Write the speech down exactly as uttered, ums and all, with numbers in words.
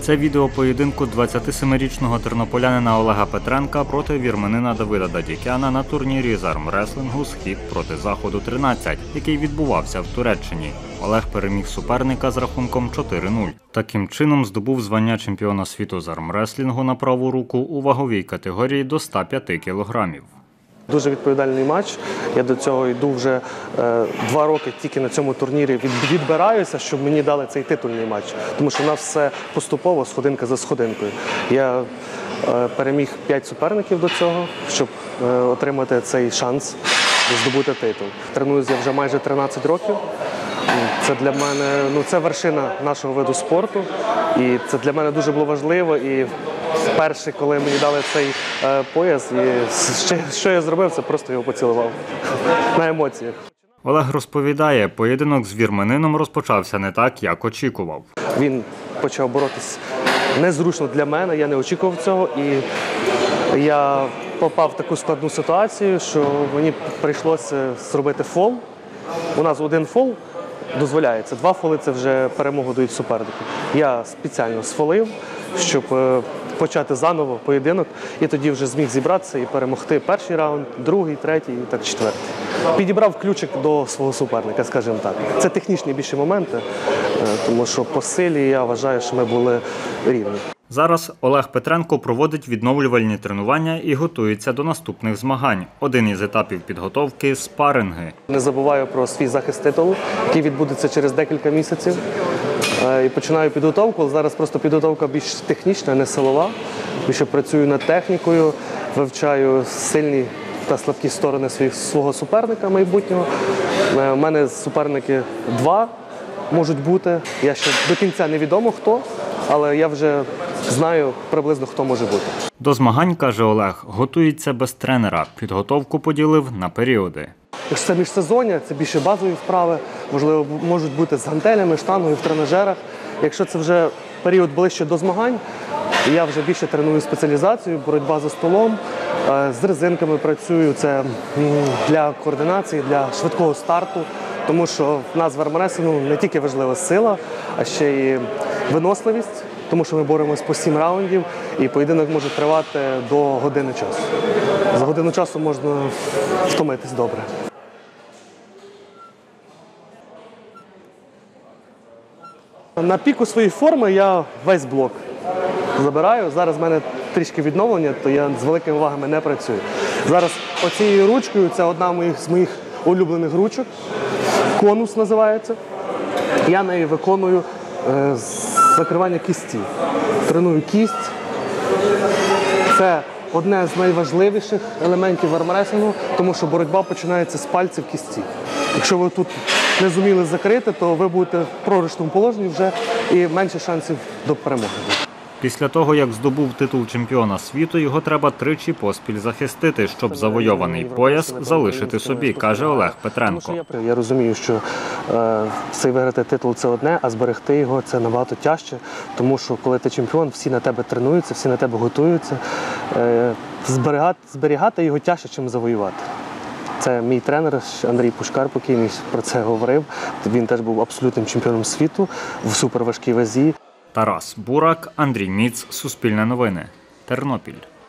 Це відео поєдинку двадцятисемирічного тернополянина Олега Петренка проти вірменина Давида Дадікяна на турнірі з армреслингу «Схід проти Заходу тринадцять», який відбувався в Туреччині. Олег переміг суперника з рахунком чотири нуль. Таким чином здобув звання чемпіона світу з армреслінгу на праву руку у ваговій категорії до ста п'яти кілограмів. Дуже відповідальний матч. Я до цього йду вже е, два роки тільки на цьому турнірі відбираюся, щоб мені дали цей титульний матч. Тому що у нас все поступово, сходинка за сходинкою. Я е, переміг п'ять суперників до цього, щоб е, отримати цей шанс здобути титул. Тренуюся я вже майже тринадцять років. Це для мене, ну, це вершина нашого виду спорту. І це для мене дуже було важливо. І перше, коли мені дали цей е, пояс, і що, що я зробив, це просто його поцілував на емоціях. Олег розповідає, поєдинок з вірменином розпочався не так, як очікував. Він почав боротись незручно для мене, я не очікував цього. І я попав в таку складну ситуацію, що мені прийшлося зробити фол. У нас один фол дозволяється, два фоли – це вже перемогу дають супернику. Я спеціально сфолив, щоб почати заново поєдинок, і тоді вже зміг зібратися і перемогти перший раунд, другий, третій і так четвертий. Підібрав ключик до свого суперника, скажімо так. Це технічні більше моменти, тому що по силі я вважаю, що ми були рівні. Зараз Олег Петренко проводить відновлювальні тренування і готується до наступних змагань. Один із етапів підготовки – спаринги. Не забуваю про свій захист титулу, який відбудеться через декілька місяців. І починаю підготовку. Зараз просто підготовка більш технічна, не силова. Більше працюю над технікою, вивчаю сильні та слабкі сторони свого суперника майбутнього. У мене суперники два можуть бути. Я ще до кінця невідомо хто, але я вже знаю приблизно, хто може бути. До змагань, каже Олег, готується без тренера. Підготовку поділив на періоди. Якщо це міжсезоння, це більше базові вправи, можливо, можуть бути з гантелями, штангою в тренажерах. Якщо це вже період ближче до змагань, я вже більше треную спеціалізацію, боротьба за столом, з резинками працюю, це для координації, для швидкого старту. Тому що в нас в армреслінгу не тільки важлива сила, а ще й виносливість, тому що ми боремось по сім раундів, і поєдинок може тривати до години часу. За годину часу можна втомитись добре. На піку своєї форми я весь блок забираю. Зараз в мене трішки відновлення, то я з великими вагами не працюю. Зараз оцією ручкою, це одна з моїх улюблених ручок, конус називається. Я нею виконую е, закривання кісті. Треную кість. Це одне з найважливіших елементів армреслінгу, тому що боротьба починається з пальців кісті. Якщо ви тут не зуміли закрити, то ви будете в пророчному положенні вже і менше шансів до перемоги. Після того, як здобув титул чемпіона світу, його треба тричі поспіль захистити, щоб завойований пояс залишити собі, каже Олег Петренко. Я розумію, що е, цей виграти титул – це одне, а зберегти його – це набагато тяжче, тому що коли ти чемпіон, всі на тебе тренуються, всі на тебе готуються. Е, зберігати, зберігати його тяжче, ніж завоювати. Це мій тренер Андрій Пушкар покійний про це говорив. Він теж був абсолютним чемпіоном світу в суперважкій вазі. Тарас Бурак, Андрій Міц, Суспільне новини, Тернопіль.